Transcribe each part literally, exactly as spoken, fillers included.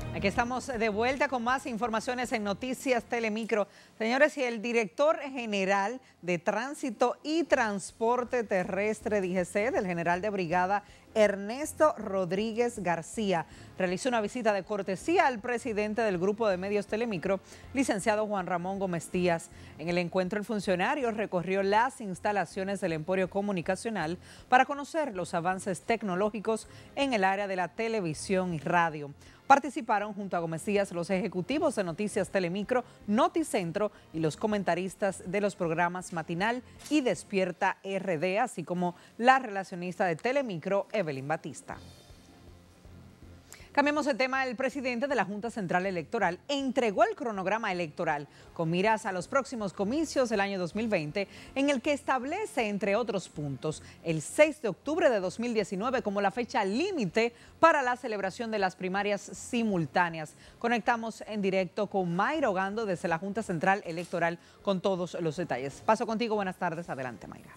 Aquí estamos de vuelta con más informaciones en Noticias Telemicro. Señores, y el director general de Tránsito y Transporte Terrestre, D G C, del general de brigada Ernesto Rodríguez García, realizó una visita de cortesía al presidente del grupo de medios Telemicro, licenciado Juan Ramón Gómez Díaz. En el encuentro, el funcionario recorrió las instalaciones del Emporio Comunicacional para conocer los avances tecnológicos en el área de la televisión y radio. Participaron junto a Gómez Díaz los ejecutivos de Noticias Telemicro, Noticentro y los comentaristas de los programas Matinal y Despierta R D, así como la relacionista de Telemicro, Evelyn Batista. Cambiemos de tema. El presidente de la Junta Central Electoral entregó el cronograma electoral con miras a los próximos comicios del año dos mil veinte, en el que establece, entre otros puntos, el seis de octubre de dos mil diecinueve como la fecha límite para la celebración de las primarias simultáneas. Conectamos en directo con Mayra Ogando desde la Junta Central Electoral con todos los detalles. Paso contigo, buenas tardes. Adelante, Mayra.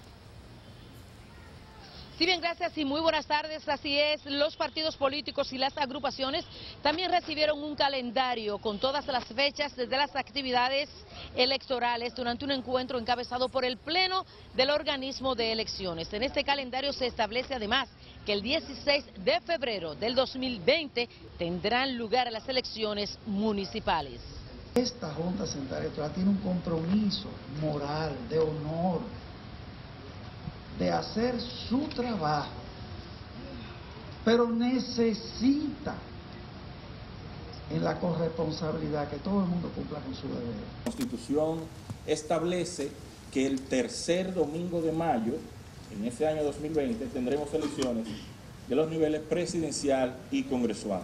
Sí, bien, gracias y muy buenas tardes. Así es, los partidos políticos y las agrupaciones también recibieron un calendario con todas las fechas de las actividades electorales durante un encuentro encabezado por el Pleno del organismo de elecciones. En este calendario se establece además que el dieciséis de febrero del dos mil veinte tendrán lugar las elecciones municipales. Esta Junta Central Electoral tiene un compromiso moral, de honor, de hacer su trabajo, pero necesita en la corresponsabilidad que todo el mundo cumpla con su deber. La Constitución establece que el tercer domingo de mayo, en este año dos mil veinte, tendremos elecciones de los niveles presidencial y congresual.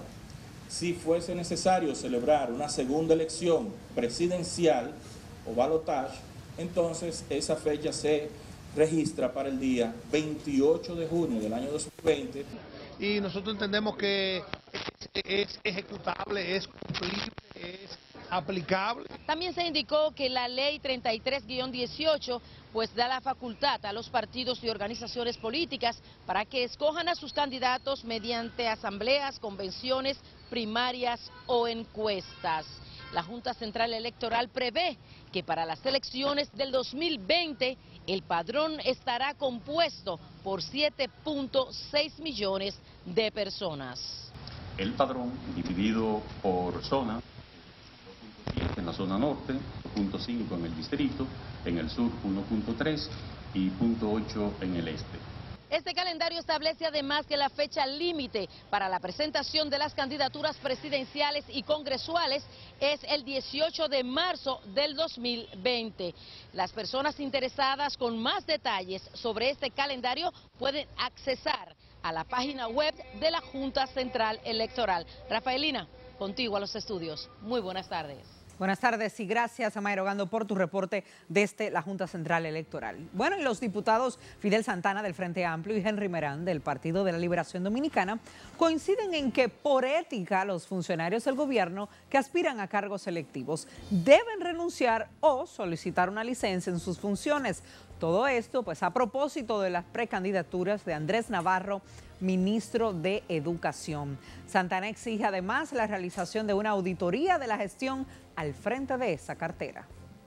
Si fuese necesario celebrar una segunda elección presidencial o balotaje, entonces esa fecha se registra para el día veintiocho de junio del año dos mil veinte. Y nosotros entendemos que es, es ejecutable, es cumplible, es aplicable. También se indicó que la ley treinta y tres guión dieciocho pues da la facultad a los partidos y organizaciones políticas para que escojan a sus candidatos mediante asambleas, convenciones, primarias o encuestas. La Junta Central Electoral prevé que para las elecciones del dos mil veinte el padrón estará compuesto por siete punto seis millones de personas. El padrón dividido por zona, dos punto siete en la zona norte, dos punto cinco en el distrito, en el sur uno punto tres y punto ocho en el este. Este calendario establece además que la fecha límite para la presentación de las candidaturas presidenciales y congresuales es el dieciocho de marzo del dos mil veinte. Las personas interesadas con más detalles sobre este calendario pueden accesar a la página web de la Junta Central Electoral. Rafaelina, contigo a los estudios. Muy buenas tardes. Buenas tardes y gracias a Mayra Ogando por tu reporte desde la Junta Central Electoral. Bueno, y los diputados Fidel Santana del Frente Amplio y Henry Merán del Partido de la Liberación Dominicana coinciden en que por ética los funcionarios del gobierno que aspiran a cargos electivos deben renunciar o solicitar una licencia en sus funciones. Todo esto pues a propósito de las precandidaturas de Andrés Navarro, ministro de Educación. Santana exige además la realización de una auditoría de la gestión al frente de esa cartera.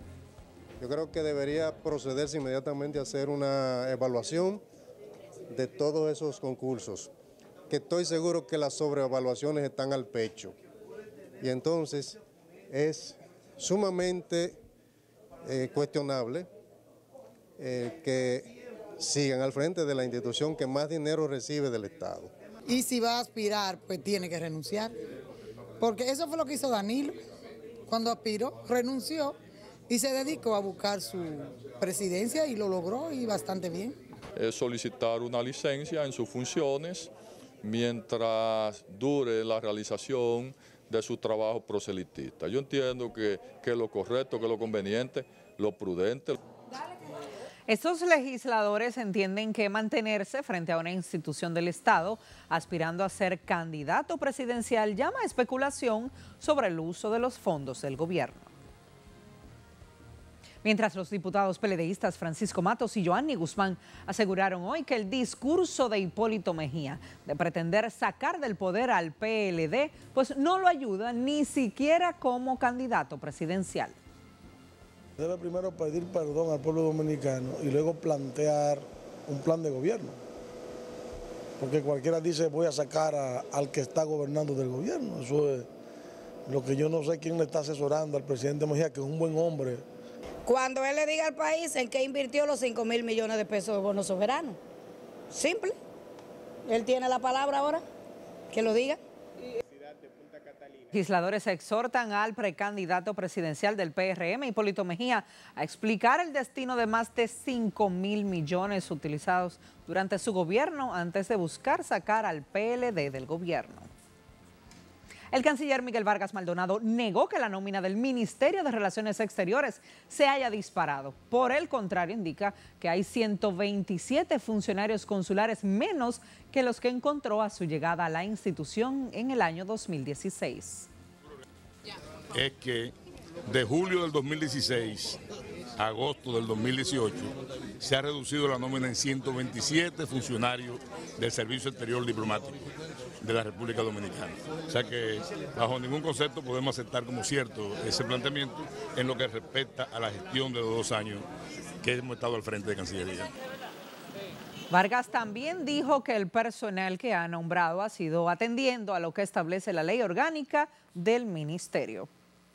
Yo creo que debería procederse inmediatamente a hacer una evaluación de todos esos concursos, que estoy seguro que las sobreevaluaciones están al pecho. Y entonces es sumamente eh, cuestionable eh, que sigan al frente de la institución que más dinero recibe del Estado. Y si va a aspirar, pues tiene que renunciar, porque eso fue lo que hizo Danilo. Cuando aspiró, renunció y se dedicó a buscar su presidencia y lo logró y bastante bien. Es solicitar una licencia en sus funciones mientras dure la realización de su trabajo proselitista. Yo entiendo que, que lo correcto, que lo conveniente, lo prudente. Estos legisladores entienden que mantenerse frente a una institución del Estado aspirando a ser candidato presidencial llama a especulación sobre el uso de los fondos del gobierno. Mientras los diputados peledeístas Francisco Matos y Joanny Guzmán aseguraron hoy que el discurso de Hipólito Mejía de pretender sacar del poder al P L D, pues no lo ayuda ni siquiera como candidato presidencial. Debe primero pedir perdón al pueblo dominicano y luego plantear un plan de gobierno. Porque cualquiera dice voy a sacar a, al que está gobernando del gobierno. Eso es lo que yo no sé quién le está asesorando al presidente Mejía, que es un buen hombre. Cuando él le diga al país en qué invirtió los cinco mil millones de pesos de bonos soberanos. Simple. Él tiene la palabra ahora, que lo diga. Legisladores exhortan al precandidato presidencial del P R M, Hipólito Mejía, a explicar el destino de más de cinco mil millones utilizados durante su gobierno antes de buscar sacar al P L D del gobierno. El canciller Miguel Vargas Maldonado negó que la nómina del Ministerio de Relaciones Exteriores se haya disparado. Por el contrario, indica que hay ciento veintisiete funcionarios consulares menos que los que encontró a su llegada a la institución en el año dos mil dieciséis. Es que de julio del dos mil dieciséis a agosto del dos mil dieciocho se ha reducido la nómina en ciento veintisiete funcionarios del Servicio Exterior Diplomático de la República Dominicana. O sea que bajo ningún concepto podemos aceptar como cierto ese planteamiento en lo que respecta a la gestión de los dos años que hemos estado al frente de Cancillería. Vargas también dijo que el personal que ha nombrado ha sido atendiendo a lo que establece la ley orgánica del ministerio.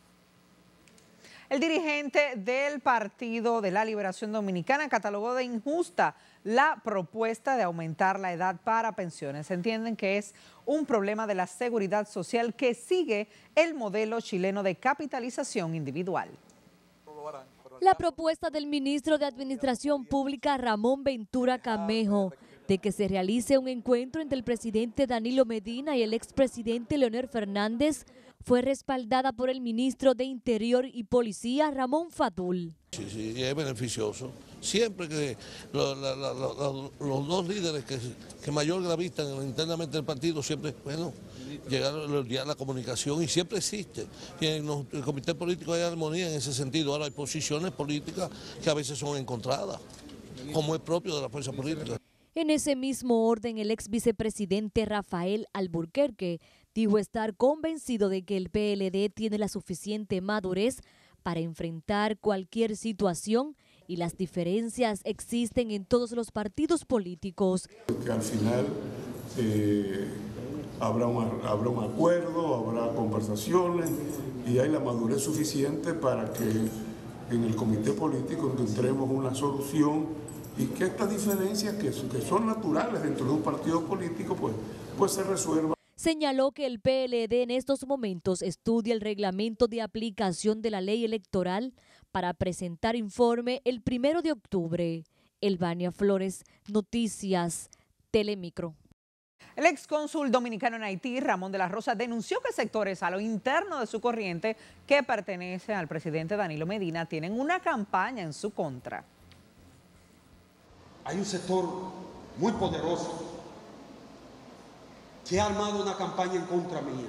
El dirigente del Partido de la Liberación Dominicana catalogó de injusta la propuesta de aumentar la edad para pensiones. Entienden que es un problema de la seguridad social que sigue el modelo chileno de capitalización individual. La propuesta del ministro de Administración Pública, Ramón Ventura Camejo, de que se realice un encuentro entre el presidente Danilo Medina y el expresidente Leonel Fernández, fue respaldada por el ministro de Interior y Policía, Ramón Fadul. Sí, sí, es beneficioso. Siempre que lo, la, la, la, los dos líderes que, que mayor gravitan internamente del partido, siempre, bueno, llegaron a la comunicación y siempre existe. Y en los, el comité político hay armonía en ese sentido. Ahora hay posiciones políticas que a veces son encontradas, como es propio de la fuerza política. En ese mismo orden, el ex vicepresidente Rafael Alburquerque dijo estar convencido de que el P L D tiene la suficiente madurez para enfrentar cualquier situación y las diferencias existen en todos los partidos políticos. Que al final eh, habrá, un, habrá un acuerdo, habrá conversaciones y hay la madurez suficiente para que en el comité político encontremos una solución y que estas diferencias que, que son naturales dentro de un partido político pues, pues se resuelvan. Señaló que el P L D en estos momentos estudia el reglamento de aplicación de la ley electoral para presentar informe el primero de octubre. Elvania Flores, Noticias, Telemicro. El excónsul dominicano en Haití, Ramón de la Rosa, denunció que sectores a lo interno de su corriente que pertenecen al presidente Danilo Medina tienen una campaña en su contra. Hay un sector muy poderoso que ha armado una campaña en contra mía.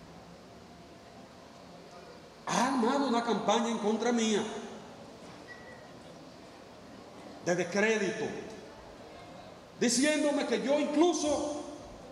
Ha armado una campaña en contra mía de descrédito, diciéndome que yo incluso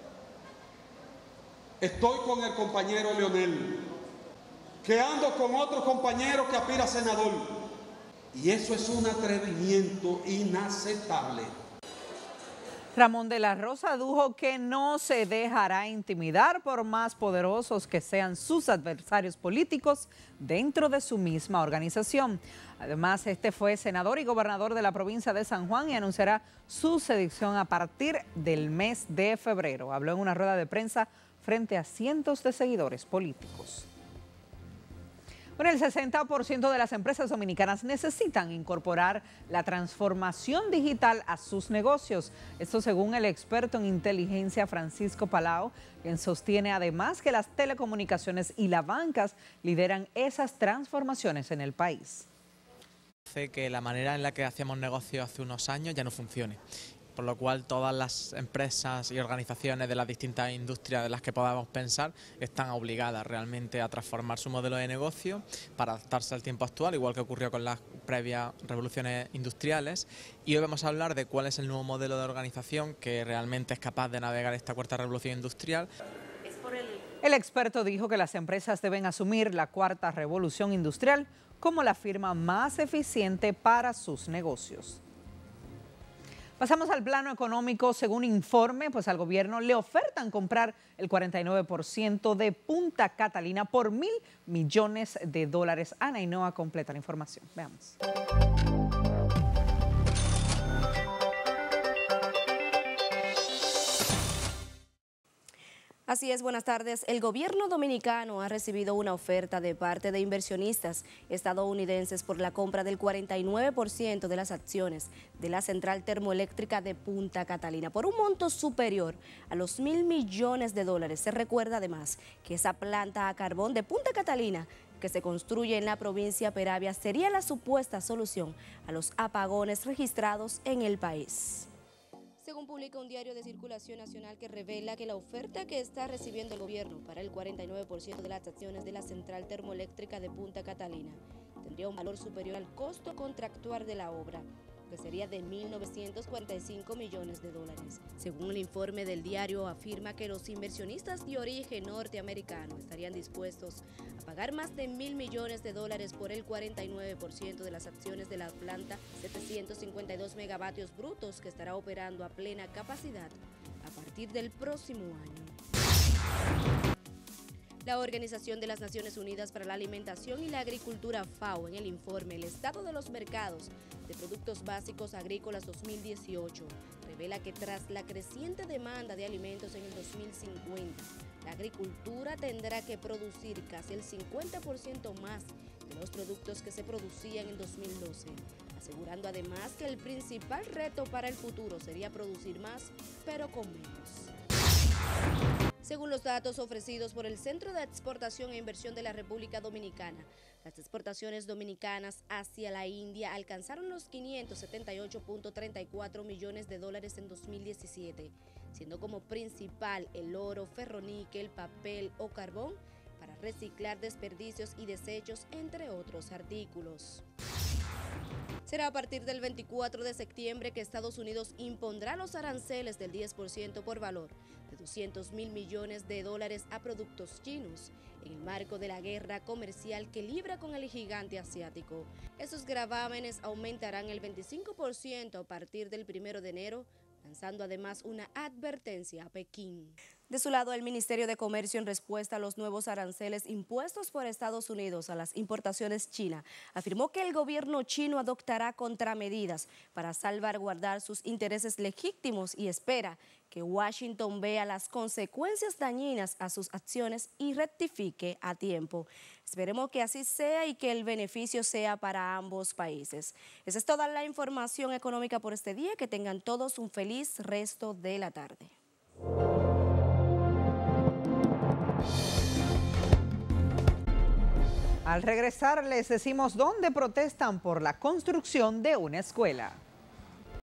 estoy con el compañero Leonel, que ando con otro compañero que aspira a senador. Y eso es un atrevimiento inaceptable. Ramón de la Rosa dijo que no se dejará intimidar por más poderosos que sean sus adversarios políticos dentro de su misma organización. Además, este fue senador y gobernador de la provincia de San Juan y anunciará su sedición a partir del mes de febrero. Habló en una rueda de prensa frente a cientos de seguidores políticos. Bueno, el sesenta por ciento de las empresas dominicanas necesitan incorporar la transformación digital a sus negocios. Esto según el experto en inteligencia Francisco Palau, quien sostiene además que las telecomunicaciones y las bancas lideran esas transformaciones en el país. Hace que la manera en la que hacíamos negocio hace unos años ya no funcione. por lo cual todas las empresas y organizaciones de las distintas industrias de las que podamos pensar están obligadas realmente a transformar su modelo de negocio para adaptarse al tiempo actual, igual que ocurrió con las previas revoluciones industriales. Y hoy vamos a hablar de cuál es el nuevo modelo de organización que realmente es capaz de navegar esta cuarta revolución industrial. El experto dijo que las empresas deben asumir la cuarta revolución industrial como la firma más eficiente para sus negocios. Pasamos al plano económico. Según informe, pues al gobierno le ofertan comprar el cuarenta y nueve por ciento de Punta Catalina por mil millones de dólares. Ana Ainhoa completa la información. Veamos. Así es, buenas tardes. El gobierno dominicano ha recibido una oferta de parte de inversionistas estadounidenses por la compra del cuarenta y nueve por ciento de las acciones de la central termoeléctrica de Punta Catalina por un monto superior a los mil millones de dólares. Se recuerda además que esa planta a carbón de Punta Catalina que se construye en la provincia Peravia sería la supuesta solución a los apagones registrados en el país. Según publica un diario de circulación nacional que revela que la oferta que está recibiendo el gobierno para el cuarenta y nueve por ciento de las acciones de la central termoeléctrica de Punta Catalina tendría un valor superior al costo contractual de la obra, que sería de mil novecientos cuarenta y cinco millones de dólares. Según el informe del diario, afirma que los inversionistas de origen norteamericano estarían dispuestos a pagar más de mil millones de dólares por el cuarenta y nueve por ciento de las acciones de la planta setecientos cincuenta y dos megavatios brutos que estará operando a plena capacidad a partir del próximo año. La Organización de las Naciones Unidas para la Alimentación y la Agricultura, FAO, en el informe El Estado de los Mercados de Productos Básicos Agrícolas dos mil dieciocho, revela que tras la creciente demanda de alimentos en el dos mil cincuenta, la agricultura tendrá que producir casi el cincuenta por ciento más de los productos que se producían en dos mil doce, asegurando además que el principal reto para el futuro sería producir más, pero con menos. Según los datos ofrecidos por el Centro de Exportación e Inversión de la República Dominicana, las exportaciones dominicanas hacia la India alcanzaron los quinientos setenta y ocho punto treinta y cuatro millones de dólares en dos mil diecisiete, siendo como principal el oro, ferroníquel, papel o carbón para reciclar desperdicios y desechos, entre otros artículos. Será a partir del veinticuatro de septiembre que Estados Unidos impondrá los aranceles del diez por ciento por valor de doscientos mil millones de dólares a productos chinos, en el marco de la guerra comercial que libra con el gigante asiático. Esos gravámenes aumentarán el veinticinco por ciento a partir del primero de enero, lanzando además una advertencia a Pekín. De su lado, el Ministerio de Comercio, en respuesta a los nuevos aranceles impuestos por Estados Unidos a las importaciones chinas, afirmó que el gobierno chino adoptará contramedidas para salvaguardar sus intereses legítimos y espera que Washington vea las consecuencias dañinas a sus acciones y rectifique a tiempo. Esperemos que así sea y que el beneficio sea para ambos países. Esa es toda la información económica por este día. Que tengan todos un feliz resto de la tarde. Al regresar les decimos dónde protestan por la construcción de una escuela.